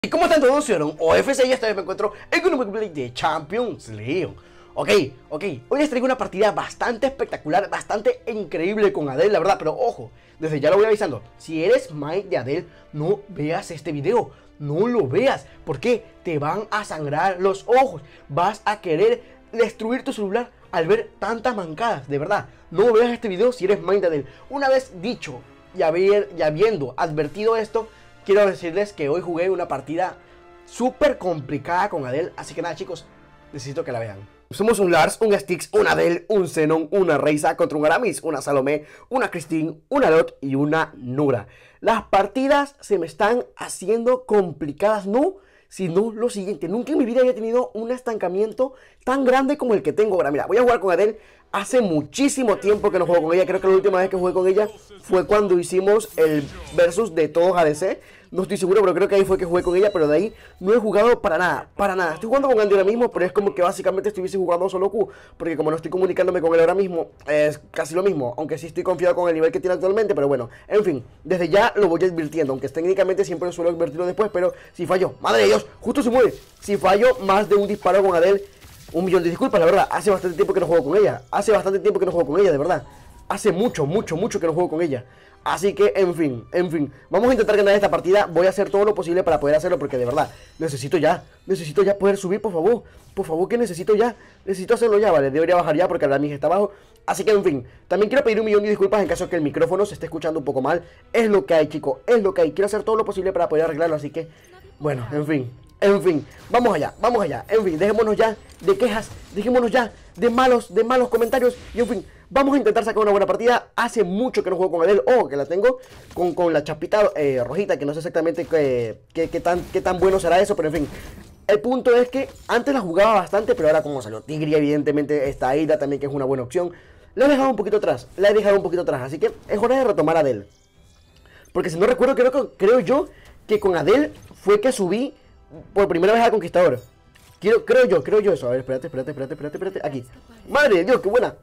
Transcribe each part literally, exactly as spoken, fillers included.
¿Y cómo están todos? Soy Aaron O F C y esta vez me encuentro en un gameplay de Champions League. Ok, ok, hoy les traigo una partida bastante espectacular, bastante increíble con Adel, la verdad. Pero ojo, desde ya lo voy avisando, si eres Mike de Adel, no veas este video. No lo veas, porque te van a sangrar los ojos. Vas a querer destruir tu celular al ver tantas mancadas, de verdad. No veas este video si eres Mike de Adel. Una vez dicho y, haber, y habiendo advertido esto, quiero decirles que hoy jugué una partida súper complicada con Adel. Así que nada, chicos, necesito que la vean. Somos un Lars, un Styx, un Adel, un Xenon, una Reiza contra un Aramis, una Salomé, una Christine, una Lot y una Nura. Las partidas se me están haciendo complicadas, no, sino lo siguiente. Nunca en mi vida había tenido un estancamiento tan grande como el que tengo ahora. Mira, voy a jugar con Adel. Hace muchísimo tiempo que no juego con ella. Creo que la última vez que jugué con ella fue cuando hicimos el versus de todos A D C. No estoy seguro, pero creo que ahí fue que jugué con ella. Pero de ahí no he jugado para nada, para nada. Estoy jugando con Andy ahora mismo, pero es como que básicamente estuviese jugando solo Q. Porque como no estoy comunicándome con él ahora mismo, es casi lo mismo. Aunque sí estoy confiado con el nivel que tiene actualmente. Pero bueno, en fin, desde ya lo voy advirtiendo. Aunque técnicamente siempre lo suelo advertirlo después. Pero si fallo, madre de Dios, justo se muere. Si fallo más de un disparo con Adel, un millón de disculpas, la verdad. Hace bastante tiempo que no juego con ella. Hace bastante tiempo que no juego con ella, de verdad. Hace mucho, mucho, mucho que no juego con ella. Así que, en fin, en fin. Vamos a intentar ganar esta partida. Voy a hacer todo lo posible para poder hacerlo. Porque de verdad, necesito ya. Necesito ya poder subir, por favor. Por favor, que necesito ya. Necesito hacerlo ya, vale. Debería bajar ya porque la mía está abajo. Así que, en fin. También quiero pedir un millón de disculpas en caso de que el micrófono se esté escuchando un poco mal. Es lo que hay, chicos. Es lo que hay. Quiero hacer todo lo posible para poder arreglarlo. Así que, bueno, en fin. En fin, vamos allá, vamos allá. En fin, dejémonos ya de quejas, dejémonos ya de malos, de malos comentarios. Y en fin, vamos a intentar sacar una buena partida. Hace mucho que no juego con Adel, o oh, que la tengo con, con la chapita eh, rojita, que no sé exactamente qué, qué, qué, tan, qué tan bueno será eso, pero en fin. El punto es que antes la jugaba bastante, pero ahora como salió Tigria, evidentemente esta Aida también, que es una buena opción. La he dejado un poquito atrás, la he dejado un poquito atrás, así que es hora de retomar a Adel. Porque si no recuerdo, creo, que, creo yo que con Adel fue que subí por primera vez al Conquistador. Quiero, creo yo, creo yo eso. A ver, espérate, espérate, espérate, espérate, espérate. Aquí. Madre de Dios, qué buena.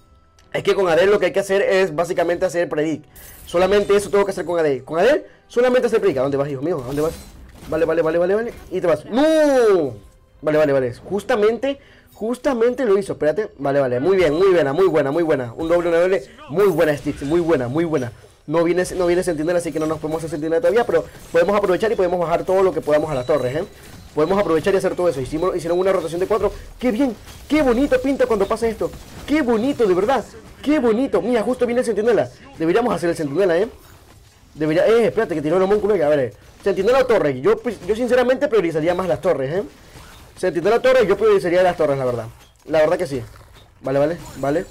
Es que con Adel lo que hay que hacer es básicamente hacer predict. Solamente eso tengo que hacer con Adel. Con Adel, solamente hacer predict. ¿A dónde vas, hijo mío? ¿A dónde vas? Vale, vale, vale, vale, vale. Y te vas. ¡No! Vale, vale, vale. Justamente, justamente lo hizo. Espérate. Vale, vale. Muy bien, muy buena, muy buena, muy buena. Un doble, una doble. Muy buena, Stitch. Muy buena, muy buena. No viene, no viene Sentinela, así que no nos podemos hacer Sentinela todavía, pero podemos aprovechar y podemos bajar todo lo que podamos a las torres, ¿eh? Podemos aprovechar y hacer todo eso. Hicimos, hicieron una rotación de cuatro. ¡Qué bien! ¡Qué bonito pinta cuando pasa esto! ¡Qué bonito, de verdad! ¡Qué bonito! Mira, justo viene el Sentinela. Deberíamos hacer el Sentinela, ¿eh? Debería... Eh, espérate, que tiró el homúnculo. A ver, eh. Sentinela o torres. Yo, yo sinceramente priorizaría más las torres, ¿eh? Sentinela o torres, yo priorizaría las torres, la verdad. La verdad que sí. Vale, vale, vale.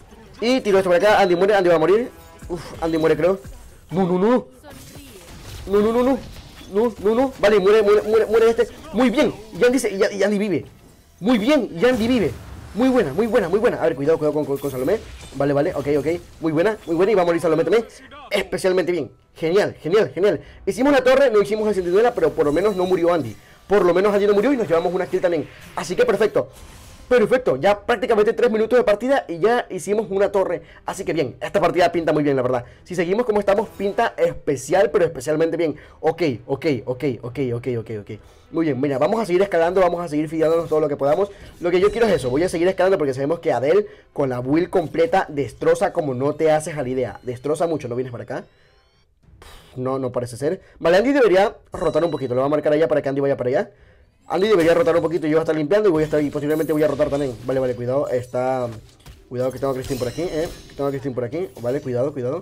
Y tiro esto por acá. Andy muere, Andy va a morir. Uf, Andy muere, creo. No, no, no. No, no, no, no. No, no, no. Vale, muere, muere, muere, muere este. Muy bien. Yandy, se, Yandy vive. Muy bien, Yandy vive. Muy buena, muy buena, muy buena. A ver, cuidado, cuidado con, con, con Salomé. Vale, vale, ok, ok. Muy buena, muy buena. Y va a morir Salomé también. Especialmente bien. Genial, genial, genial. Hicimos la torre, no hicimos el Sentinela, pero por lo menos no murió Andy. Por lo menos Andy no murió y nos llevamos una kill también. Así que perfecto. Perfecto, ya prácticamente tres minutos de partida y ya hicimos una torre. Así que bien, esta partida pinta muy bien, la verdad. Si seguimos como estamos, pinta especial, pero especialmente bien. Ok, ok, ok, ok, ok, ok, ok. Muy bien, mira, vamos a seguir escalando, vamos a seguir fiándonos todo lo que podamos. Lo que yo quiero es eso, voy a seguir escalando porque sabemos que Adel con la build completa destroza como no te haces a la idea. Destroza mucho, ¿no vienes para acá? No, no parece ser. Vale, Andy debería rotar un poquito, lo voy a marcar allá para que Andy vaya para allá. Andy debería rotar un poquito y yo voy a estar limpiando y voy a estar y posiblemente voy a rotar también. Vale, vale, cuidado, está... Cuidado que tengo a Christine por aquí, eh. Tengo a Christine por aquí, vale, cuidado, cuidado.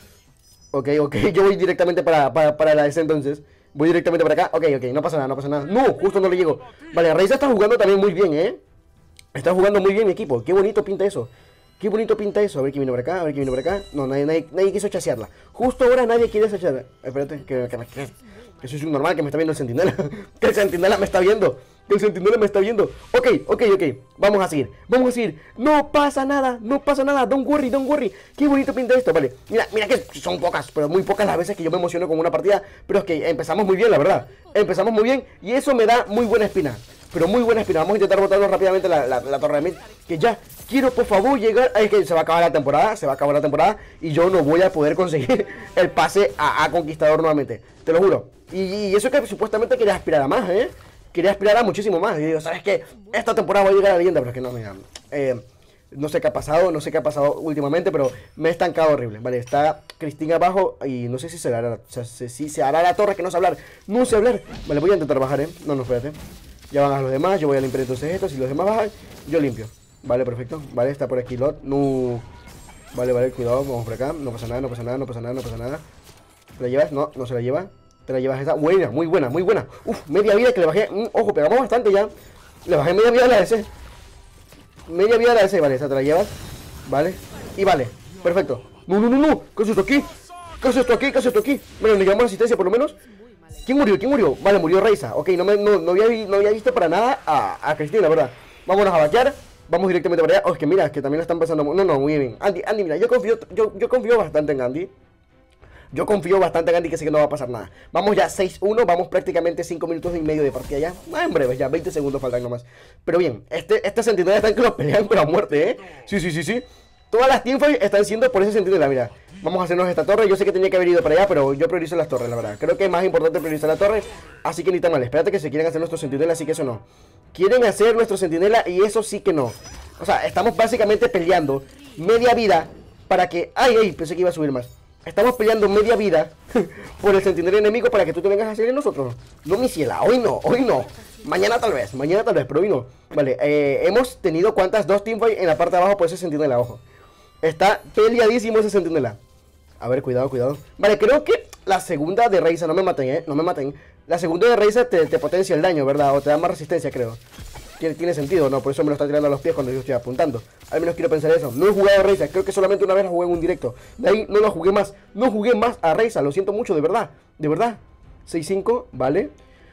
Ok, ok, yo voy directamente para, para, para la S entonces. Voy directamente para acá, ok, ok, no pasa nada, no pasa nada. No, justo no le llego. Vale, Reiza está jugando también muy bien, eh. Está jugando muy bien mi equipo, qué bonito pinta eso. Qué bonito pinta eso, a ver quién viene por acá, a ver quién viene por acá. No, nadie, nadie, nadie quiso chasearla. Justo ahora nadie quiere chasearla. Espérate, que, que, que, que soy un normal, que me está viendo el Sentinela. Que el Sentinela me está viendo. Que el Sentinela me está viendo. Ok, ok, ok. Vamos a seguir. Vamos a seguir. No pasa nada. No pasa nada. Don't worry, don't worry. Qué bonito pinta esto. Vale. Mira, mira que son pocas, pero muy pocas las veces que yo me emociono con una partida. Pero es que empezamos muy bien, la verdad. Empezamos muy bien y eso me da muy buena espina. Pero muy buena espina. Vamos a intentar botarnos rápidamente la, la, la torre de mid. Que ya quiero, por favor, llegar. Es que se va a acabar la temporada. Se va a acabar la temporada. Y yo no voy a poder conseguir el pase a, a Conquistador nuevamente. Te lo juro. Y, y eso que supuestamente quería aspirar a más, ¿eh? Quería aspirar a muchísimo más. Y digo, ¿sabes qué? Esta temporada voy a llegar a la leyenda, pero es que no, mira. Eh, no sé qué ha pasado, no sé qué ha pasado últimamente, pero me he estancado horrible. Vale, está Cristina abajo y no sé si se hará, o sea, si se hará la torre, que no sé hablar. No sé hablar. Vale, voy a intentar bajar, ¿eh? No, no, espérate. Ya van a los demás, yo voy a limpiar entonces esto. Si los demás bajan, yo limpio. Vale, perfecto. Vale, está por aquí Lot. No. Vale, vale, cuidado, vamos por acá. No pasa nada, no pasa nada, no pasa nada, no pasa nada. ¿Te la llevas? No, no se la lleva. Te la llevas esa. Buena, muy buena, muy buena. Uf, media vida que le bajé. Mm, ojo, pegamos bastante ya. Le bajé media vida a la S. Media vida a la S. Vale, esa te la llevas. Vale. Y vale. Perfecto. No, no, no, no. ¿Qué es esto aquí? ¿Qué es esto aquí? ¿Qué es esto aquí? Bueno, le llevamos asistencia por lo menos. ¿Quién murió? ¿Quién murió? Vale, murió Reiza. Ok, no, me, no, no, había, no había visto para nada a, a Cristina, la verdad. Vámonos a vaquear. Vamos directamente para allá. Oh, es que mira, es que también lo están pasando. No, no, muy bien. Andy, Andy, mira, yo confío, yo, yo confío bastante en Andy. Yo confío bastante en Andy, que sé que no va a pasar nada. Vamos ya seis uno, vamos prácticamente cinco minutos y medio de partida ya. Ah, en breve, ya veinte segundos faltan nomás. Pero bien, este, este sentinela están que los pelean con la muerte, ¿eh? Sí, sí, sí, sí. Todas las teamfights están siendo por ese sentinela, mira. Vamos a hacernos esta torre. Yo sé que tenía que haber ido para allá, pero yo priorizo las torres, la verdad. Creo que es más importante priorizar la torre. Así que ni tan mal. Espérate que se quieren hacer nuestros sentinelas, así que eso no. Quieren hacer nuestro sentinela y eso sí que no. O sea, estamos básicamente peleando media vida para que... Ay, ay, pensé que iba a subir más. Estamos peleando media vida por el sentinela enemigo para que tú te vengas a hacer en nosotros. No, mi ciela, hoy no, hoy no. Mañana tal vez, mañana tal vez, pero hoy no. Vale, eh, hemos tenido cuántas dos teamfights en la parte de abajo por ese sentinela, ojo. Está peleadísimo ese sentinela. A ver, cuidado, cuidado. Vale, creo que la segunda de Reiza, no me maten, eh, no me maten. La segunda de Reiza te, te potencia el daño, ¿verdad? O te da más resistencia, creo. Tiene, tiene sentido, ¿no? Por eso me lo está tirando a los pies cuando yo estoy apuntando. Al menos quiero pensar eso. No he jugado a Reiza, creo que solamente una vez la jugué en un directo. De ahí no lo jugué más. No jugué más a Reiza, lo siento mucho, de verdad. De verdad. seis cinco, vale.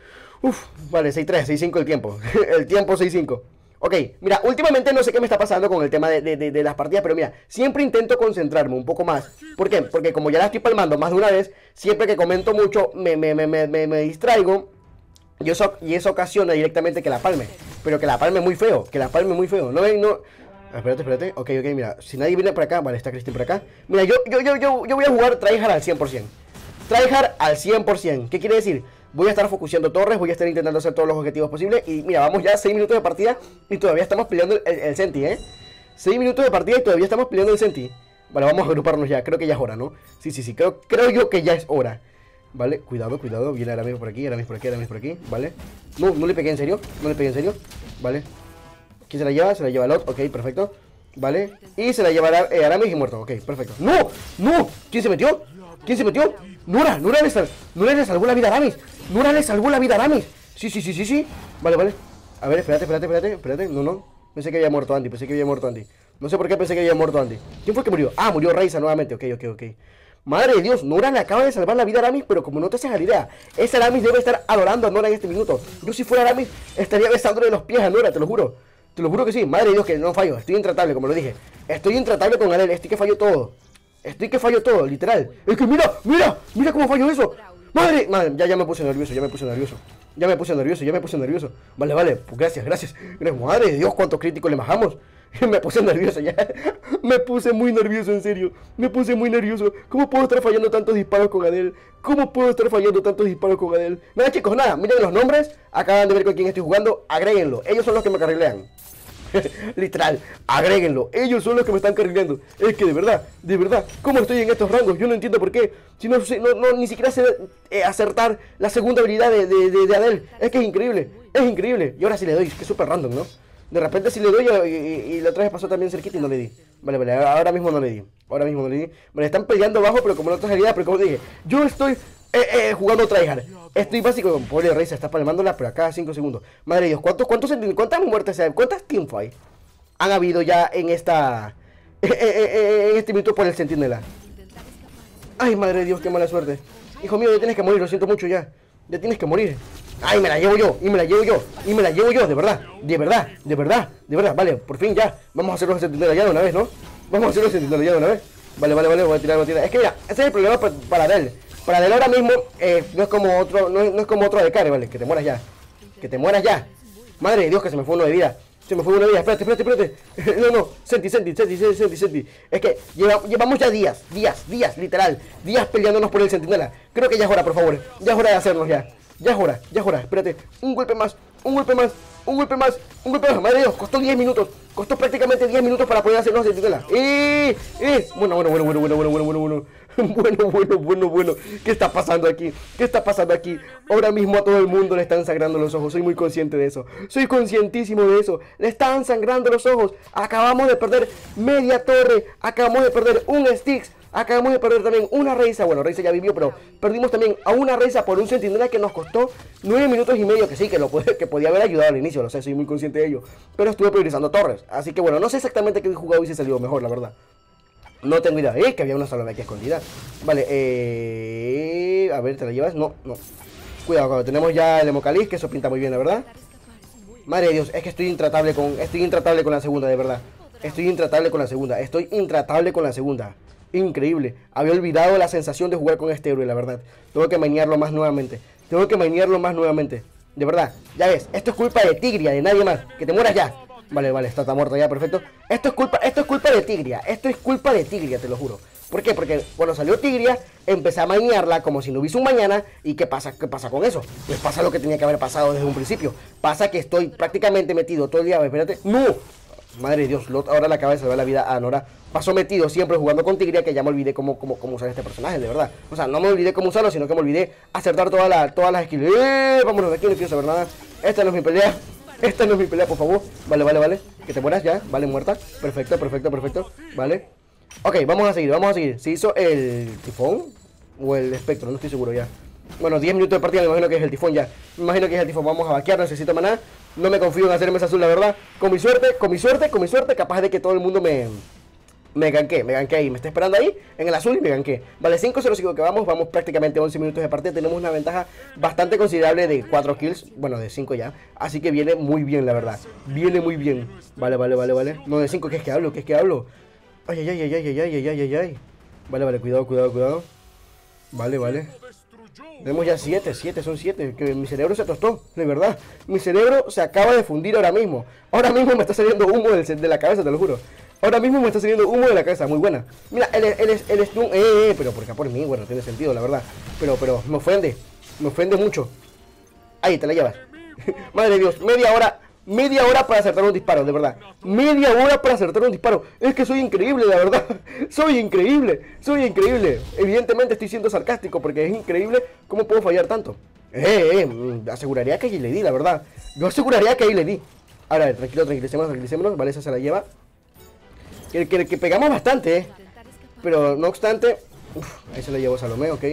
Uf, vale, seis tres, seis cinco el tiempo. El tiempo seis cinco. Ok, mira, últimamente no sé qué me está pasando con el tema de, de, de, de las partidas, pero mira, siempre intento concentrarme un poco más. ¿Por qué? Porque como ya la estoy palmando más de una vez, siempre que comento mucho me, me, me, me, me, me distraigo. Y eso, y eso ocasiona directamente que la palme. Pero que la palme muy feo, que la palme muy feo. No, no. Espérate, espérate. Ok, ok, mira. Si nadie viene por acá, vale, está Cristina por acá. Mira, yo, yo, yo, yo, yo voy a jugar tryhard al cien por cien. Tryhard al cien por cien. ¿Qué quiere decir? Voy a estar focuseando torres, voy a estar intentando hacer todos los objetivos posibles. Y mira, vamos ya seis minutos de partida y todavía estamos peleando el, el, el Senti, ¿eh? seis minutos de partida y todavía estamos peleando el Senti. Vale, vamos a agruparnos ya. Creo que ya es hora, ¿no? Sí, sí, sí. Creo, creo yo que ya es hora. Vale, cuidado, cuidado. Viene ahora mismo por aquí, ahora mismo por aquí, ahora mismo por aquí. Vale. No, no le pegué en serio. No le pegué en serio. Vale. ¿Quién se la lleva? Se la lleva Lot. Ok, perfecto. Vale. Y se la llevará eh, Aramis y muerto. Ok, perfecto. ¡No! ¡No! ¿Quién se metió? ¿Quién se metió? Nura, Nura le, sal Nura le salvó la vida a Aramis. Nura le salvó la vida a Aramis. Sí, sí, sí, sí, sí. Vale, vale. A ver, espérate, espérate, espérate. Espérate. No, no. Pensé que había muerto Andy. Pensé que había muerto Andy. No sé por qué pensé que había muerto Andy. ¿Quién fue que murió? Ah, murió Reiza nuevamente. Ok, ok, ok. Madre de Dios, Nura le acaba de salvar la vida a Aramis, pero como no te haces la idea, ese Aramis debe estar adorando a Nora en este minuto. Yo si fuera Aramis, estaría besándole los pies a Nora, te lo juro. Te lo juro que sí, madre de Dios que no fallo, estoy intratable, como lo dije. Estoy intratable con Adel, estoy que fallo todo. Estoy que fallo todo, literal. Es que mira, mira, mira cómo fallo eso. Madre, madre, ya, ya me puse nervioso, ya me puse nervioso. Ya me puse nervioso, ya me puse nervioso. Vale, vale, pues gracias, gracias. Madre de Dios, cuántos críticos le bajamos. Me puse nervioso ya. Me puse muy nervioso, en serio. Me puse muy nervioso. ¿Cómo puedo estar fallando tantos disparos con Adel? ¿Cómo puedo estar fallando tantos disparos con Adel? Nada, chicos, nada. Miren los nombres. Acaban de ver con quién estoy jugando. Agréguenlo. Ellos son los que me carrilean. Literal, agréguenlo. Ellos son los que me están carrileando. Es que de verdad, de verdad, ¿cómo estoy en estos rangos? Yo no entiendo por qué. Si no, no, no ni siquiera sé eh, acertar la segunda habilidad de, de, de, de Adel. Es que es increíble. Es increíble. Y ahora sí le doy. Es que es súper random, ¿no? De repente sí le doy y, y, y la otra vez pasó también cerquita y no le di. Vale, vale, ahora mismo no le di. Ahora mismo no le di. Vale, están peleando abajo, pero como no otra salida, pero como dije, yo estoy eh, eh, jugando tryhard. Estoy básico, pobre Reiza, está palmándola, pero acá cinco segundos. Madre de Dios, ¿cuántos, cuántos, cuántas muertes hay? ¿Cuántas teamfights han habido ya en esta eh, eh, eh, en este minuto por el sentinela? Ay, madre de Dios, qué mala suerte. Hijo mío, ya tienes que morir, lo siento mucho ya. Ya tienes que morir. Ay, me la llevo yo, y me la llevo yo, y me la llevo yo, de verdad, de verdad, de verdad, de verdad. Vale, por fin ya, vamos a hacer los sentinela ya de una vez, ¿no? Vamos a hacer los sentinela ya de una vez. Vale, vale, vale, voy a tirar, voy a tirar. Es que mira, ese es el problema para, para Adel. Para Adel ahora mismo, eh, no es como otro, no es, no es como otro de Care, vale, que te mueras ya. Que te mueras ya. Madre de Dios, que se me fue uno de vida. Se me fue una vida, espérate, espérate, espérate. No, no, Senti, Senti, Senti, Senti, Senti, Senti. Es que lleva, llevamos ya días, días, días, literal. Días peleándonos por el centinela. Creo que ya es hora, por favor. Ya es hora de hacernos ya. Ya es hora, ya es hora, espérate. Un golpe más, un golpe más, un golpe más, un golpe más. Madre de Dios, costó diez minutos. Costó prácticamente diez minutos para poder hacernos centinela. ¡Eh! ¡Eh! Bueno, bueno, bueno, bueno, bueno, bueno, bueno, bueno, bueno. Bueno, bueno, bueno, bueno. ¿Qué está pasando aquí? ¿Qué está pasando aquí? Ahora mismo a todo el mundo le están sangrando los ojos. Soy muy consciente de eso. Soy conscientísimo de eso. Le están sangrando los ojos. Acabamos de perder media torre. Acabamos de perder un Styx. Acabamos de perder también una Reiza. Bueno, Reiza ya vivió, pero perdimos también a una Reiza por un centinela que nos costó nueve minutos y medio. Que sí, que, lo puede, que podía haber ayudado al inicio. Lo sé, soy muy consciente de ello. Pero estuve priorizando torres. Así que bueno, no sé exactamente qué jugado hubiese salido mejor, la verdad. No tengo idea. Eh, que había una sola aquí escondida. Vale, eh... a ver, ¿te la llevas? No, no. Cuidado, cuando tenemos ya el Hemocaliz, que eso pinta muy bien, la verdad. Madre de Dios, es que estoy intratable con... Estoy intratable con la segunda, de verdad. Estoy intratable con la segunda. Estoy intratable con la segunda. Increíble. Había olvidado la sensación de jugar con este héroe, la verdad. Tengo que manearlo más nuevamente. Tengo que manearlo más nuevamente. De verdad, ya ves, esto es culpa de Tigria, de nadie más. Que te mueras ya. Vale, vale, está, está muerto ya, perfecto. Esto es culpa, esto es culpa de Tigria. Esto es culpa de Tigria, te lo juro. ¿Por qué? Porque cuando salió Tigria, empecé a mañarla como si no hubiese un mañana. ¿Y qué pasa? ¿Qué pasa con eso? Pues pasa lo que tenía que haber pasado desde un principio. Pasa que estoy prácticamente metido todo el día. Espérate. ¡No! Madre de Dios, Lot ahora le acaba de salvar la vida a Nora. Pasó metido siempre jugando con Tigria, que ya me olvidé cómo, cómo, cómo usar este personaje, de verdad. O sea, no me olvidé cómo usarlo, sino que me olvidé acertar toda la, todas las skills. ¡Eh! Vámonos de aquí, no quiero saber nada. Esta no es mi pelea. Esta no es mi pelea, por favor. Vale, vale, vale. Que te mueras ya. Vale, muerta. Perfecto, perfecto, perfecto. Vale. Ok, vamos a seguir, vamos a seguir. ¿Se hizo el tifón? O el espectro, no estoy seguro ya. Bueno, diez minutos de partida, me imagino que es el tifón ya. Me imagino que es el tifón. Vamos a vaquear, necesito maná. No me confío en hacerme esa azul, la verdad. Con mi suerte, con mi suerte, con mi suerte, capaz de que todo el mundo me... Me ganqué, me ganqué ahí, me está esperando ahí en el azul y me ganqué. Vale, cinco cero cinco que vamos, vamos prácticamente once minutos de partida. Tenemos una ventaja bastante considerable de cuatro kills, bueno, de cinco ya. Así que viene muy bien, la verdad. Viene muy bien. Vale, vale, vale, vale. No, de cinco, ¿qué es que hablo? ¿Qué es que hablo? Ay, ay, ay, ay, ay, ay, ay, ay, ay, ay. Vale, vale, cuidado, cuidado, cuidado. Vale, vale. Tenemos ya siete, siete, son siete. Que mi cerebro se tostó, de verdad. Mi cerebro se acaba de fundir ahora mismo. Ahora mismo me está saliendo humo del, de la cabeza, te lo juro. Ahora mismo me está saliendo humo de la cabeza, muy buena. Mira, él es, él es, él es eh, eh, pero por acá por mí, bueno, tiene sentido, la verdad. Pero, pero, me ofende, me ofende mucho. Ahí, te la llevas. Madre de Dios, media hora, media hora para acertar un disparo, de verdad. Media hora para acertar un disparo. Es que soy increíble, la verdad. Soy increíble, soy increíble. Evidentemente estoy siendo sarcástico porque es increíble cómo puedo fallar tanto. Eh, eh, aseguraría que ahí le di, la verdad. Yo aseguraría que ahí le di. Ahora, tranquilo, tranquilicémonos, tranquilicémonos. Vale, esa se la lleva. Que, que, que pegamos bastante, eh. Pero no obstante, uf, ahí se la llevó Salomé, ok.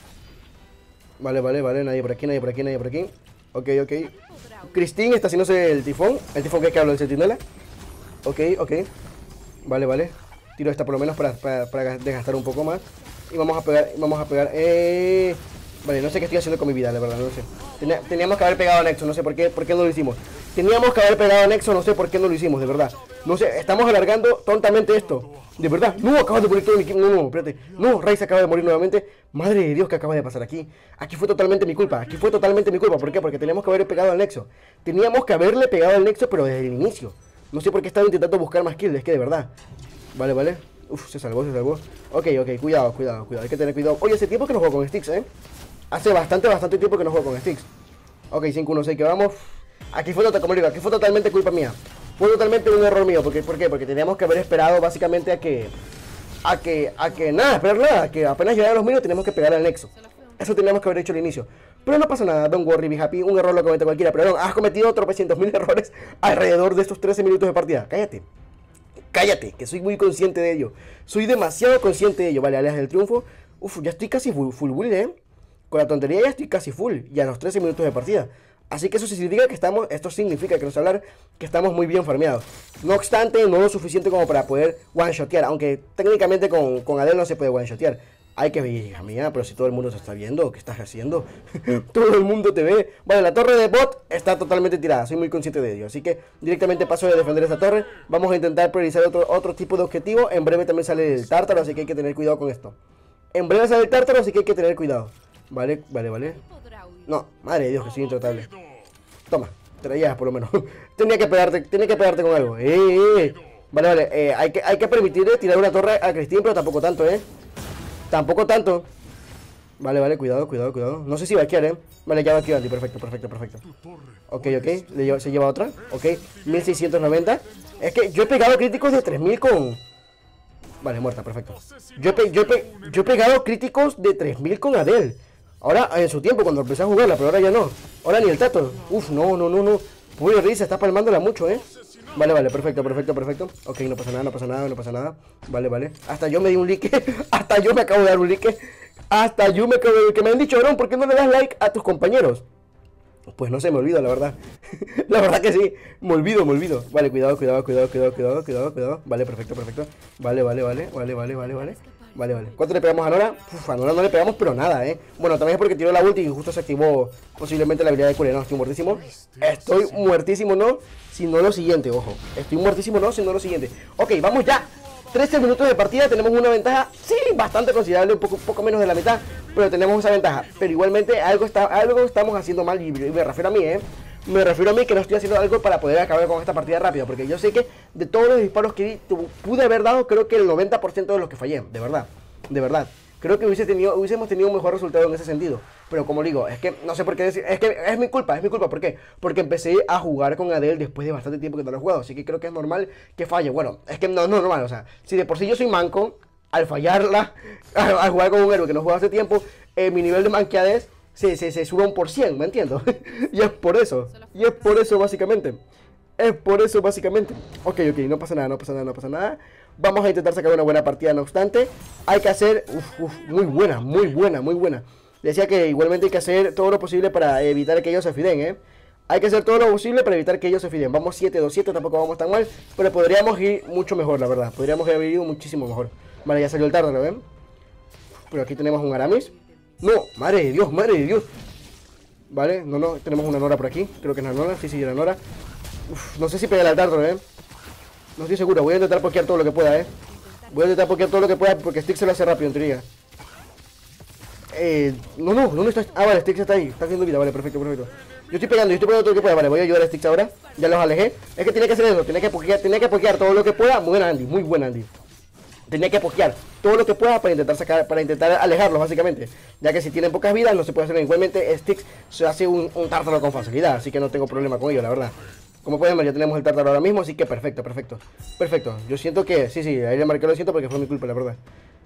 Vale, vale, vale, nadie por aquí, nadie por aquí, nadie por aquí. Ok, ok. Christine está haciéndose el tifón. El tifón que es que hablo del centinela. Ok, ok. Vale, vale. Tiro esta por lo menos para, para, para desgastar un poco más. Y vamos a pegar, vamos a pegar. Eh... Vale, no sé qué estoy haciendo con mi vida, la verdad, no sé. Tenía, teníamos que haber pegado a Nexo, no sé por qué, por qué no lo hicimos. Teníamos que haber pegado a Nexo, no sé por qué no lo hicimos, de verdad. No sé, estamos alargando tontamente esto. De verdad, no, acabas de morir todo mi equipo. No, no, espérate. No, Ryze acaba de morir nuevamente. Madre de Dios, ¿qué acaba de pasar aquí? Aquí fue totalmente mi culpa, aquí fue totalmente mi culpa. ¿Por qué? Porque teníamos que haber pegado al Nexo. Teníamos que haberle pegado al Nexo, pero desde el inicio. No sé por qué estaba intentando buscar más kills, es que de verdad. Vale, vale. Uf, se salvó, se salvó. Ok, ok, cuidado, cuidado, cuidado. Hay que tener cuidado. Oye, hace tiempo que no juego con Styx, ¿eh? Hace bastante, bastante tiempo que no juego con Styx. Ok, cinco uno seis que vamos. Aquí fue, como digo, aquí fue totalmente culpa mía. Fue totalmente un error mío. ¿Por qué? ¿Por qué? Porque teníamos que haber esperado básicamente a que... A que... A que nada, esperar nada. Que apenas llegaran los minutos teníamos que pegar al Nexo. Eso teníamos que haber hecho al inicio. Pero no pasa nada, don't worry, be happy. Un error lo comete cualquiera. Pero no, has cometido tropecientos mil errores alrededor de estos trece minutos de partida. Cállate. Cállate, que soy muy consciente de ello. Soy demasiado consciente de ello. Vale, alias del triunfo. Uf, ya estoy casi full, full build, eh. Con la tontería ya estoy casi full. Y a los trece minutos de partida. Así que eso significa que estamos, esto significa que nos hablar que estamos muy bien farmeados. No obstante, no lo suficiente como para poder one-shotear. Aunque técnicamente con, con Adel no se puede one-shotear. Hay que ver, hija mía, pero si todo el mundo se está viendo, ¿qué estás haciendo? Todo el mundo te ve. Vale, la torre de bot está totalmente tirada, soy muy consciente de ello. Así que directamente paso de defender esa torre. Vamos a intentar priorizar otro, otro tipo de objetivo. En breve también sale el tártaro, así que hay que tener cuidado con esto. En breve sale el tártaro, así que hay que tener cuidado. Vale, vale, vale. No, madre de Dios, que soy intratable. Toma, Traías, por lo menos. Tenía que pegarte, tenía que pegarte con algo. Eh, eh. Vale, vale. Eh, hay, que, hay que permitirle tirar una torre a Cristín, pero tampoco tanto, ¿eh? Tampoco tanto. Vale, vale, cuidado, cuidado, cuidado. No sé si va a quedar, ¿eh? Vale, ya va aquí, Andy. Perfecto, perfecto, perfecto. Ok, ok. Le lleva, se lleva otra. Ok. mil seiscientos noventa. Es que yo he pegado críticos de tres mil con... Vale, muerta, perfecto. Yo he, pe yo, he pe yo he pegado críticos de tres mil con Adele. Ahora, en su tiempo, cuando empecé a jugarla, pero ahora ya no. Ahora ni el tato. Uf, no, no, no, no. Pobre Risa, está palmándola mucho, ¿eh? Vale, vale, perfecto, perfecto, perfecto. Ok, no pasa nada, no pasa nada, no pasa nada. Vale, vale. Hasta yo me di un like. Hasta yo me acabo de dar un like. Hasta yo me acabo de... Que me han dicho, bro, ¿por qué no le das like a tus compañeros? Pues no sé, me olvido, la verdad. La verdad que sí, me olvido, me olvido. Vale, cuidado, cuidado, cuidado, cuidado, cuidado, cuidado, cuidado. Vale, perfecto, perfecto. Vale, vale, vale, vale, vale, vale, vale. Vale, vale. ¿Cuánto le pegamos a Nora? Uf, a Nora no le pegamos, pero nada, eh. Bueno, también es porque tiró la ulti y justo se activó posiblemente la habilidad de Cure. No, estoy muertísimo. Estoy muertísimo, no. Sino lo siguiente, ojo. Estoy muertísimo, no, sino lo siguiente. Ok, vamos ya. trece minutos de partida, tenemos una ventaja, sí, bastante considerable, un poco, un poco menos de la mitad, pero tenemos esa ventaja. Pero igualmente algo, está, algo estamos haciendo mal, y me refiero a mí, ¿eh? Me refiero a mí que no estoy haciendo algo para poder acabar con esta partida rápido, porque yo sé que de todos los disparos que pude haber dado, creo que el noventa por ciento de los que fallé, de verdad, de verdad. Creo que hubiese tenido, hubiésemos tenido un mejor resultado en ese sentido. Pero como digo, es que no sé por qué decir, es que es mi culpa, es mi culpa. ¿Por qué? Porque empecé a jugar con Adele después de bastante tiempo que no lo he jugado. Así que creo que es normal que falle. Bueno, es que no, no es normal. O sea, si de por sí yo soy manco, al fallarla, al, al jugar con un héroe que no juega hace tiempo, eh, mi nivel de manqueadez se, se, se sube un por cien, ¿me entiendo? Y es por eso. Y es por eso básicamente. Es por eso básicamente. Ok, ok, no pasa nada, no pasa nada, no pasa nada. Vamos a intentar sacar una buena partida, no obstante. Hay que hacer... Uf, uf, muy buena, muy buena, muy buena. Decía que igualmente hay que hacer todo lo posible para evitar que ellos se fiden, ¿eh? Hay que hacer todo lo posible para evitar que ellos se fiden. Vamos siete dos siete, tampoco vamos tan mal. Pero podríamos ir mucho mejor, la verdad. Podríamos haber ido muchísimo mejor. Vale, ya salió el Tártaro, ¿ven? Pero aquí tenemos un Aramis. No, madre de Dios, madre de Dios. Vale, no, no, tenemos una Nora por aquí. Creo que es una Nora, sí, sí, una Nora. Uf, no sé si pegar al Tártaro, ¿eh? No estoy seguro, voy a intentar pokear todo lo que pueda, eh. Voy a intentar pokear todo lo que pueda porque Stick se lo hace rápido, en teoría. Eh, no, no, ¿dónde está? Ah, vale, Stick está ahí, está haciendo vida, vale, perfecto, perfecto. Yo estoy pegando, yo estoy pegando todo lo que pueda, vale, voy a ayudar a Stick ahora. Ya los alejé. Es que tiene que hacer eso, tiene que pokear, tiene que pokear todo lo que pueda. Muy buena Andy, muy buena Andy. Tenía que pokear todo lo que pueda para intentar sacar, para intentar alejarlos, básicamente. Ya que si tienen pocas vidas, no se puede hacer. Igualmente, Stick se hace un, un Tártaro con facilidad, así que no tengo problema con ello, la verdad. Como pueden ver, ya tenemos el Tártaro ahora mismo, así que perfecto, perfecto. Perfecto, yo siento que, sí, sí, ahí le marqué lo siento porque fue mi culpa, la verdad.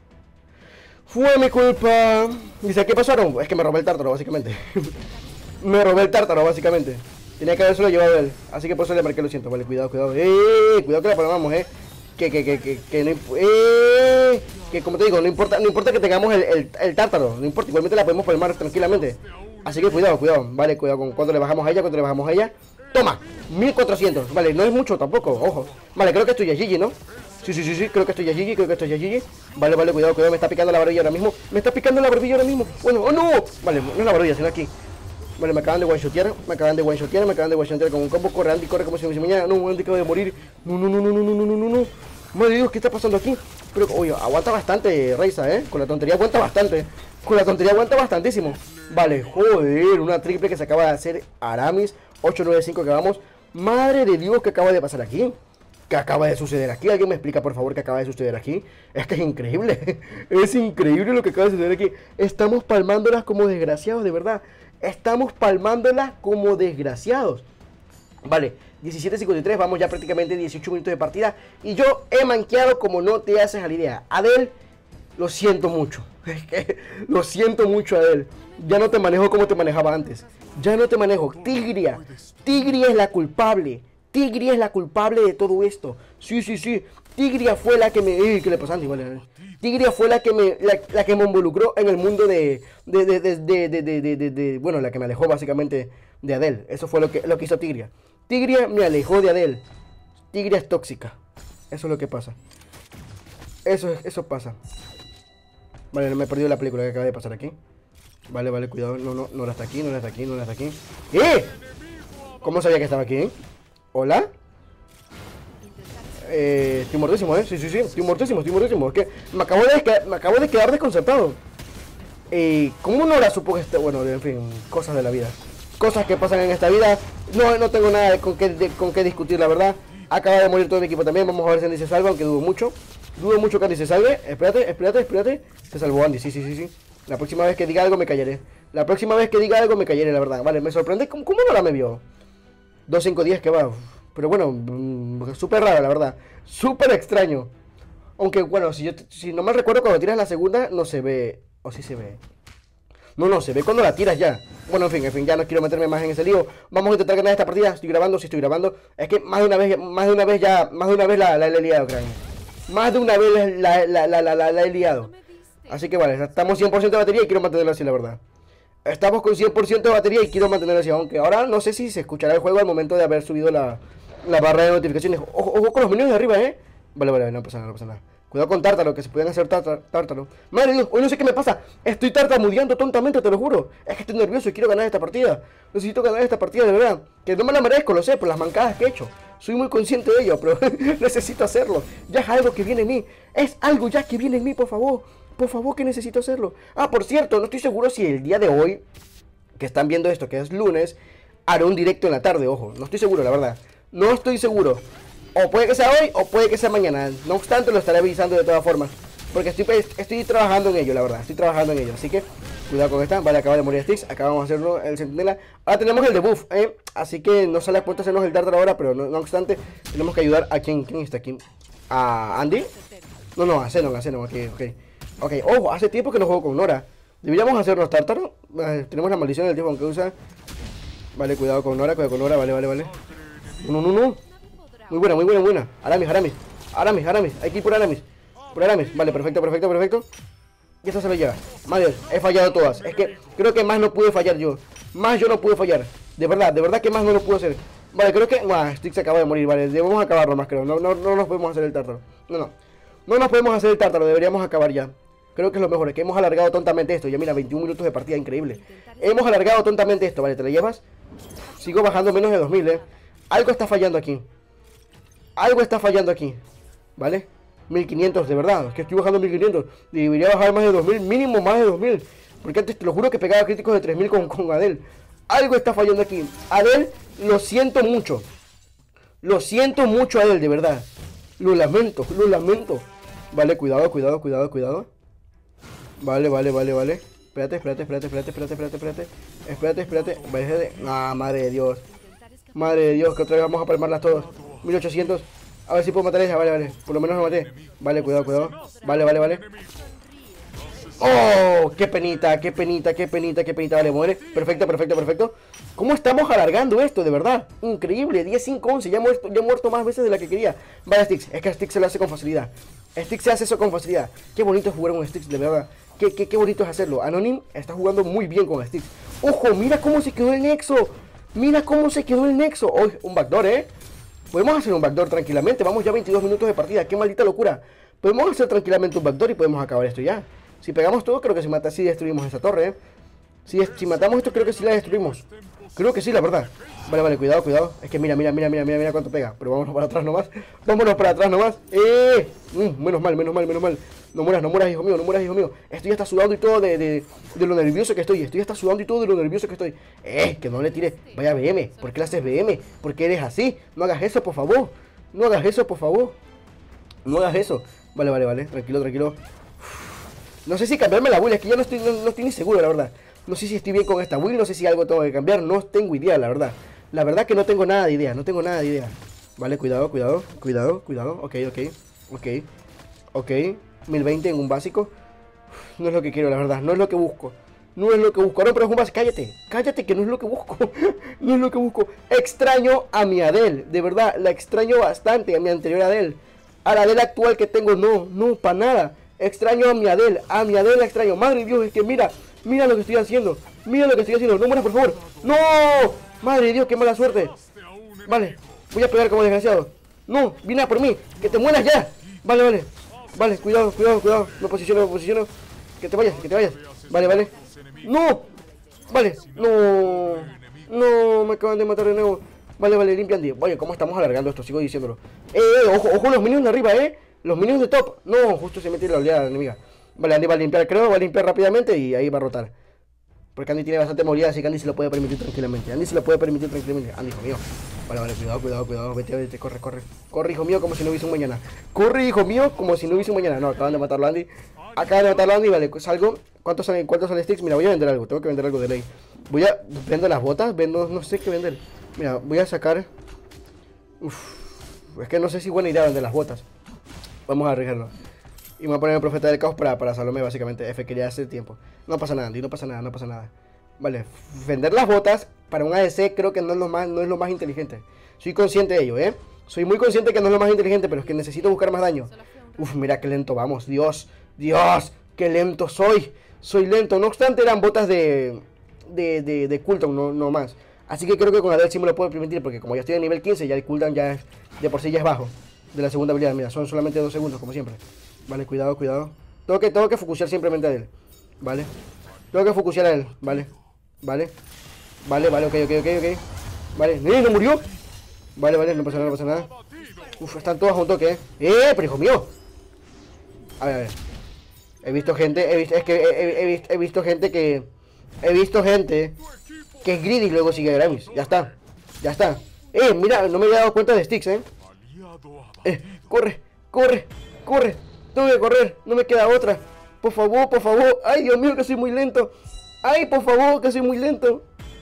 Fue mi culpa. Dice, ¿qué pasaron? Es que me robé el Tártaro, básicamente. Me robé el Tártaro, básicamente. Tenía que habérselo llevado él, así que por eso le marqué lo siento. Vale, cuidado, cuidado. ¡Eh! Cuidado que la palmamos, eh. Que, que, que, que, que no eh, que como te digo, no importa, no importa que tengamos el, el, el Tártaro, no importa, igualmente la podemos palmar tranquilamente. Así que cuidado, cuidado, vale, cuidado con cuando le bajamos a ella, cuando le bajamos a ella. Toma, mil cuatrocientos, vale, no es mucho tampoco, ojo. Vale, creo que esto ya es G G, ¿no? Sí, sí, sí, sí, creo que esto ya es G G, creo que esto ya es G G. Vale, vale, cuidado, cuidado, me está picando la barbilla ahora mismo. Me está picando la barbilla ahora mismo. Bueno, oh no, vale, no es la barbilla, sino aquí. Vale, me acaban de one-shotear, me acaban de one-shotear, me acaban de one-shotear con un combo. Corre, Andy, corre como si me mañana. No, Andy acaba de morir. No, no, no, no, no, no, no, no, no, no. Madre Dios, ¿qué está pasando aquí? Pero, oye, aguanta bastante, Reiza, ¿eh? Con la tontería aguanta bastante. Con la tontería aguanta bastantísimo. Vale, joder, una triple que se acaba de hacer Aramis. ocho nueve cinco que vamos. Madre de Dios, ¿qué acaba de pasar aquí? ¿Qué acaba de suceder aquí? ¿Alguien me explica, por favor, qué acaba de suceder aquí? Es que es increíble. Es increíble lo que acaba de suceder aquí. Estamos palmándolas como desgraciados, de verdad. Estamos palmándolas como desgraciados. Vale, diecisiete cincuenta y tres, vamos ya prácticamente dieciocho minutos de partida. Y yo he manqueado como no te haces a la idea. Adele, lo siento mucho. Es que lo siento mucho, Adele. Ya no te manejo como te manejaba antes. Ya no te manejo. Tigria. Tigria es la culpable. Tigria es la culpable de todo esto. Sí, sí, sí. Tigria fue la que me... Eh, ¿qué le pasó a Andy? Vale, vale. Tigria fue la que me la, la que me involucró en el mundo de de de, de, de, de, de, de, de, de... Bueno, la que me alejó básicamente de Adele. Eso fue lo que, lo que hizo Tigria. Tigria me alejó de Adele. Tigria es tóxica. Eso es lo que pasa. Eso, eso pasa. Vale, no me he perdido la película que acaba de pasar aquí. Vale, vale, cuidado. No, no, no la está aquí, no la está aquí, no la está aquí. ¡Eh! ¿Cómo sabía que estaba aquí, eh? ¿Hola? Eh, estoy muertísimo, eh. Sí, sí, sí. Estoy muertísimo, estoy muertísimo. Es que me acabo de, me acabo de quedar desconcertado. Eh, ¿Cómo no la supo que este... Bueno, en fin, cosas de la vida. Cosas que pasan en esta vida. No, no tengo nada con qué, de, con qué discutir, la verdad. Acaba de morir todo mi equipo también. Vamos a ver si Andy se salva, aunque dudo mucho. Dudo mucho que Andy se salve. Espérate, espérate, espérate. Se salvó Andy, sí, sí, sí, sí. La próxima vez que diga algo me callaré. La próxima vez que diga algo me callaré, la verdad. Vale, me sorprende. ¿Cómo, cómo no la me vio? dos cinco diez que va. Pero bueno, mmm, súper raro, la verdad. Súper extraño. Aunque, bueno, si yo si no me recuerdo, cuando tiras la segunda, no se ve. O sí se ve. No, no, se ve cuando la tiras ya. Bueno, en fin, en fin, ya no quiero meterme más en ese lío. Vamos a intentar ganar esta partida. Estoy grabando, sí estoy grabando. Es que más de una vez, más de una vez ya, más de una vez la, la, la he liado, cráneo. Más de una vez la, la, la, la, la, la he liado. Así que vale, estamos cien por ciento de batería y quiero mantenerlo así, la verdad. Estamos con cien por ciento de batería y quiero mantenerlo así. Aunque ahora no sé si se escuchará el juego al momento de haber subido la, la barra de notificaciones. Ojo, ojo con los menús de arriba, eh. Vale, vale, no pasa nada, no pasa nada. Cuidado con Tártaro, que se pueden hacer Tártaro. Madre Dios, hoy no sé qué me pasa. Estoy tartamudeando tontamente, te lo juro. Es que estoy nervioso y quiero ganar esta partida. Necesito ganar esta partida, de verdad. Que no me la merezco, lo sé, por las mancadas que he hecho. Soy muy consciente de ello, pero necesito hacerlo. Ya es algo que viene en mí. Es algo ya que viene en mí, por favor. Por favor, que necesito hacerlo. Ah, por cierto, no estoy seguro si el día de hoy, que están viendo esto, que es lunes, haré un directo en la tarde, ojo. No estoy seguro, la verdad. No estoy seguro. O puede que sea hoy o puede que sea mañana. No obstante, lo estaré avisando de todas formas. Porque estoy, estoy trabajando en ello, la verdad. Estoy trabajando en ello. Así que, cuidado con esta. Vale, acaba de morir Styx. Acabamos de hacerlo el centinela. Ahora tenemos el debuff, ¿eh? Así que no sale a cuenta hacernos el Tártaro ahora. Pero no, no obstante, tenemos que ayudar a quien, ¿quién está aquí? ¿A Andy? No, no, a Zenon, a Zenon. Ok, ok. Ok, ojo, hace tiempo que no juego con Nora. ¿Deberíamos hacernos Tártaro? Eh, tenemos la maldición del tiempo que usa. Vale, cuidado con Nora, cuidado con Nora. Vale, vale, vale. No, no, no. Muy buena, muy buena, muy buena. Aramis, Aramis. Aramis, Aramis. Hay que ir por Aramis. Por Aramis. Vale, perfecto, perfecto, perfecto. Y esta se lo lleva. Madre Dios, he fallado todas. Es que creo que más no pude fallar yo. Más yo no pude fallar. De verdad, de verdad que más no lo pude hacer. Vale, creo que... Buah, Styx acaba de morir, vale. Debemos acabarlo más, creo. No, no, no nos podemos hacer el Tártaro. No, no. No nos podemos hacer el Tártaro. Deberíamos acabar ya. Creo que es lo mejor. Es que hemos alargado tontamente esto. Ya mira, veintiún minutos de partida. Increíble. Hemos alargado tontamente esto. Vale, ¿te la llevas? Sigo bajando menos de dos mil, eh. Algo está fallando aquí. Algo está fallando aquí, ¿vale? mil quinientos, de verdad, es que estoy bajando mil quinientos. Debería bajar más de dos mil, mínimo más de dos mil. Porque antes te lo juro que pegaba críticos de tres mil con, con Adel. Algo está fallando aquí. Adel, lo siento mucho. Lo siento mucho, Adel, de verdad. Lo lamento, lo lamento. Vale, cuidado, cuidado, cuidado, cuidado. Vale, vale, vale, vale. Espérate, espérate, espérate, espérate, espérate, espérate, espérate. Espérate, espérate. Vale, ah, madre de Dios. Madre de Dios, que otra vez vamos a palmarlas todos. mil ochocientos. A ver si puedo matar a esa. Vale, vale. Por lo menos lo maté. Vale, cuidado, cuidado. Vale, vale, vale. ¡Oh! ¡Qué penita! ¡Qué penita! ¡Qué penita! ¡Qué penita! Vale, muere. Perfecto, perfecto, perfecto. ¿Cómo estamos alargando esto? De verdad. Increíble. diez cinco once. Ya he muerto, ya he muerto más veces de la que quería. Vale, Styx. Es que a Styx se lo hace con facilidad. Styx se hace eso con facilidad. Qué bonito es jugar con Styx, de verdad. Qué, qué, qué bonito es hacerlo. Anonym está jugando muy bien con Styx. ¡Ojo! Mira cómo se quedó el nexo. Mira cómo se quedó el nexo. Oh, un backdoor, ¿eh? Podemos hacer un backdoor tranquilamente. Vamos ya veintidós minutos de partida. ¡Qué maldita locura! Podemos hacer tranquilamente un backdoor y podemos acabar esto ya. Si pegamos todo, creo que si mata, sí destruimos esa torre, ¿eh? Si, si matamos esto, creo que sí la destruimos. Creo que sí, la verdad. Vale, vale, cuidado, cuidado. Es que mira, mira, mira, mira, mira, mira cuánto pega. Pero vámonos para atrás nomás. Vámonos para atrás nomás. ¡Eh! Mm, menos mal, menos mal, menos mal. No mueras, no mueras, hijo mío, no mueras, hijo mío. Estoy hasta sudando y todo de, de, de lo nervioso que estoy. Estoy hasta sudando y todo de lo nervioso que estoy. Eh, que no le tires. Vaya B M. ¿Por qué le haces B M? ¿Por qué eres así? No hagas eso, por favor. No hagas eso, por favor. No hagas eso. Vale, vale, vale. Tranquilo, tranquilo. No sé si cambiarme la build. Es que ya no estoy, no, no estoy ni seguro, la verdad. No sé si estoy bien con esta build. No sé si algo tengo que cambiar. No tengo idea, la verdad. La verdad que no tengo nada de idea. No tengo nada de idea. Vale, cuidado, cuidado. Cuidado, cuidado. Ok, ok. Ok. Ok. mil veinte en un básico. No es lo que quiero, la verdad. No es lo que busco. No es lo que busco. No, pero es un básico. Cállate. Cállate, que no es lo que busco. No es lo que busco. Extraño a mi Adel. De verdad, la extraño bastante. A mi anterior Adel. A la Adel actual que tengo, no. No, para nada. Extraño a mi Adel. A mi Adel la extraño. Madre de Dios, es que mira. Mira lo que estoy haciendo. Mira lo que estoy haciendo. No mueras, por favor. ¡No! Madre de Dios, qué mala suerte. Vale. Voy a pegar como desgraciado. No, viene a por mí. Que te mueras ya. Vale, vale. Vale, cuidado, cuidado, cuidado. Me posiciono, me posiciono. Que te vayas, que te vayas. Vale, vale. ¡No! Vale, no. No, me acaban de matar de nuevo. Vale, vale, limpia Andy. Oye, ¿cómo estamos alargando esto? Sigo diciéndolo. Eh, eh, ojo, ojo los minions de arriba, eh. Los minions de top. No, justo se mete la oleada enemiga. Vale, Andy va a limpiar, creo. Va a limpiar rápidamente y ahí va a rotar. Porque Andy tiene bastante movilidad, así que Andy se lo puede permitir tranquilamente. Andy se lo puede permitir tranquilamente. Andy, hijo mío. Vale, vale, cuidado, cuidado, cuidado. Vete, vete, corre, corre. Corre, hijo mío, como si no hubiese un mañana. Corre, hijo mío, como si no hubiese un mañana. No, acaban de matarlo a Andy. Acaban de matarlo a Andy, vale, salgo. ¿Cuántos salen, cuántos salen sticks? Mira, voy a vender algo. Tengo que vender algo de ley. Voy a... Vendo las botas, vendo... No sé qué vender. Mira, voy a sacar... Uf. Es que no sé si es buena idea vender las botas. Vamos a arriesgarlo. Y me voy a poner el profeta del caos para, para Salomé, básicamente. F, quería hace tiempo. No pasa nada, Andy, no pasa nada, no pasa nada. Vale, vender las botas para un A D C creo que no es lo más, no es lo más inteligente. Soy consciente de ello, ¿eh? Soy muy consciente que no es lo más inteligente, pero es que necesito buscar más daño. Uf, mira qué lento vamos, Dios, Dios, qué lento soy. Soy lento, no obstante eran botas de, de, de, de cooldown, no, no más. Así que creo que con Adele sí me lo puedo permitir, porque como ya estoy a nivel quince, ya el cooldown ya es, de por sí ya es bajo. De la segunda habilidad, mira, son solamente dos segundos, como siempre. Vale, cuidado, cuidado. Tengo que, tengo que focusear simplemente a él. Vale. Tengo que focusear a él, vale. Vale. Vale, vale, ok, ok, ok, ok. Vale, ¡eh, no murió! Vale, vale, no pasa nada, no pasa nada. Uf, están todos a un toque, eh. ¡Eh, pero hijo mío! A ver, a ver. He visto gente, he visto, es que he, he, he, visto, he visto gente que... He visto gente que es greedy y luego sigue Grammys. Ya está, ya está. Eh, mira, no me había dado cuenta de sticks, eh. Eh, corre, corre, corre. Tengo que correr, no me queda otra. Por favor, por favor. Ay, Dios mío, que soy muy lento. Ay, por favor, que soy muy lento.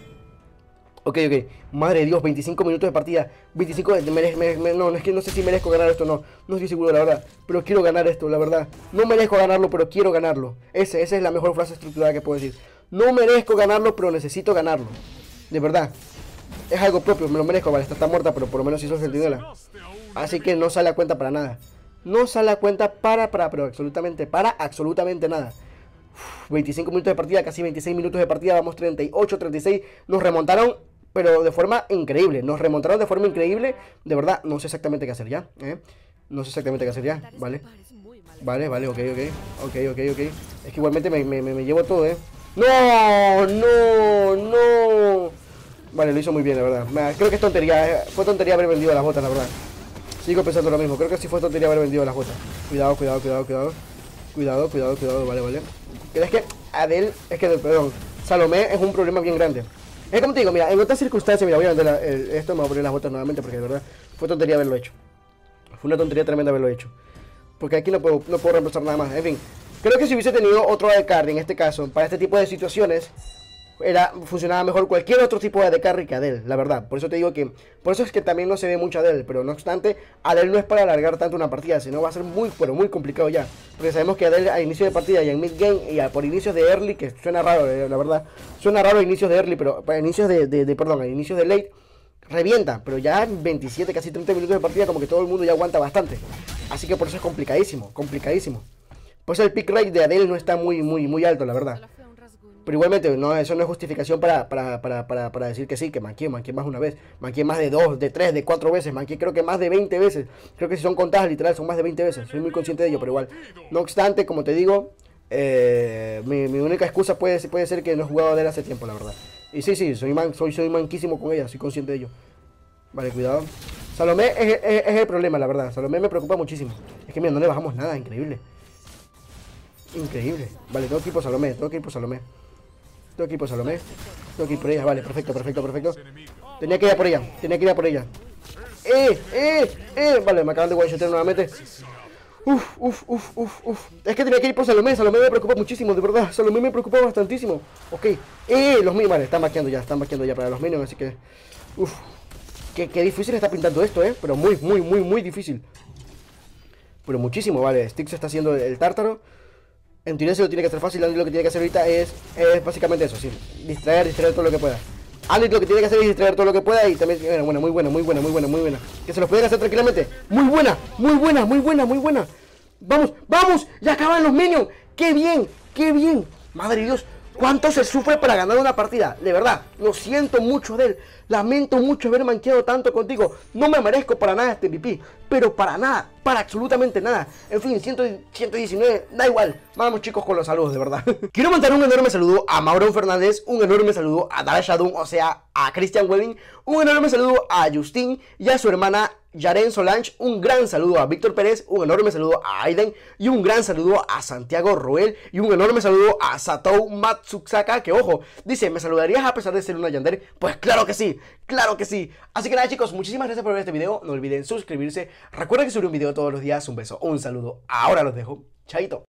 Ok, ok. Madre de Dios, veinticinco minutos de partida. veinticinco... Mere, mere, mere, no, es que no sé si merezco ganar esto o no. No estoy seguro, la verdad. Pero quiero ganar esto, la verdad. No merezco ganarlo, pero quiero ganarlo. Ese, esa es la mejor frase estructurada que puedo decir. No merezco ganarlo, pero necesito ganarlo. De verdad. Es algo propio, me lo merezco. Vale, esta está muerta, pero por lo menos hizo sentinela. Así que no sale a cuenta para nada. No sale a cuenta para, para, pero absolutamente, para absolutamente nada. Uf, veinticinco minutos de partida, casi veintiséis minutos de partida, vamos treinta y ocho, treinta y seis. Nos remontaron, pero de forma increíble. Nos remontaron de forma increíble. De verdad, no sé exactamente qué hacer ya, ¿eh? No sé exactamente qué hacer ya, vale. Vale, vale, ok, ok. Ok, ok, ok. Es que igualmente me, me, me llevo todo, ¿eh? ¡No! ¡No! ¡No! Vale, lo hizo muy bien, la verdad. Nah, creo que es tontería, eh. Fue tontería haber vendido las botas, la verdad. Sigo pensando lo mismo, creo que sí fue tontería haber vendido las botas. Cuidado, cuidado, cuidado, cuidado. Cuidado, cuidado, cuidado, vale, vale. Pero es que Adele, es que, perdón, Salomé es un problema bien grande. Es como te digo, mira, en otras circunstancias, mira, voy a vender la, el, esto, me voy a poner las botas nuevamente porque de verdad fue tontería haberlo hecho. Fue una tontería tremenda haberlo hecho. Porque aquí no puedo, no puedo reemplazar nada más, en fin. Creo que si hubiese tenido otro A D carry en este caso, para este tipo de situaciones, era, funcionaba mejor cualquier otro tipo de A D carry que Adele, la verdad. Por eso te digo que, por eso es que también no se ve mucho Adele. Pero no obstante, Adele no es para alargar tanto una partida, sino va a ser muy, pero muy complicado ya. Porque sabemos que Adele a inicio de partida y en mid game y a, por inicios de early, que suena raro, eh, la verdad. Suena raro a inicios de early, pero a inicios de, de, de perdón, a inicios de late, revienta. Pero ya en veintisiete, casi treinta minutos de partida, como que todo el mundo ya aguanta bastante. Así que por eso es complicadísimo, complicadísimo. Por eso el pick rate de Adele no está muy, muy, muy alto, la verdad. Pero igualmente, no, eso no es justificación para, para, para, para, para decir que sí, que manqué, manqué más una vez. Manqué más de dos, de tres, de cuatro veces. Manqué creo que más de veinte veces. Creo que si son contadas literal son más de veinte veces. Soy muy consciente de ello, pero igual. No obstante, como te digo, eh, mi, mi única excusa puede, puede ser que no he jugado a Adele hace tiempo, la verdad. Y sí, sí, soy, man, soy, soy manquísimo con ella, soy consciente de ello. Vale, cuidado. Salomé es, es, es el problema, la verdad. Salomé me preocupa muchísimo. Es que mira, no le bajamos nada, increíble. Increíble. Vale, tengo que ir por Salomé, tengo que ir por Salomé. Tengo que ir por Salomé. Tengo que ir por ella, vale, perfecto, perfecto, perfecto. Tenía que ir a por ella, tenía que ir a por ella. ¡Eh! ¡Eh! ¡Eh! Vale, me acaban de one-shotear nuevamente. Uf, uf, uf, uf, uf. Es que tenía que ir por Salomé, Salomé me preocupa muchísimo, de verdad. Salomé me preocupa bastantísimo. Ok. ¡Eh! Los minions, vale, están vaqueando ya, están vaqueando ya para los minions, así que... Uf. Qué, qué difícil está pintando esto, eh. Pero muy, muy, muy, muy difícil. Pero muchísimo, vale. Styx está haciendo el tártaro. En teoría se lo tiene que hacer fácil. Andy lo que tiene que hacer ahorita es, es básicamente eso, sí. Distraer, distraer todo lo que pueda. Andy lo que tiene que hacer es distraer todo lo que pueda. Y también, bueno, bueno, muy buena, muy buena, muy buena, muy buena. Que se los pueden hacer tranquilamente. Muy buena, muy buena, muy buena, muy buena. Vamos, vamos, ya acaban los minions. Qué bien, qué bien. Madre de Dios, cuánto se sufre para ganar una partida. De verdad, lo siento mucho de él. Lamento mucho haber manqueado tanto contigo. No me merezco para nada este M V P. Pero para nada, para absolutamente nada. En fin, ciento diecinueve, da igual. Vamos chicos con los saludos, de verdad. Quiero mandar un enorme saludo a Mauro Fernández. Un enorme saludo a Dara Shadun, o sea, a Christian Webbing. Un enorme saludo a Justin y a su hermana Yaren Solange, un gran saludo a Víctor Pérez, un enorme saludo a Aiden y un gran saludo a Santiago Roel y un enorme saludo a Satou Matsusaka, que ojo, dice, ¿me saludarías a pesar de ser una yandere? Pues claro que sí, claro que sí. Así que nada chicos, muchísimas gracias por ver este video, no olviden suscribirse, recuerden que subiré un video todos los días, un beso, un saludo, ahora los dejo, chaito.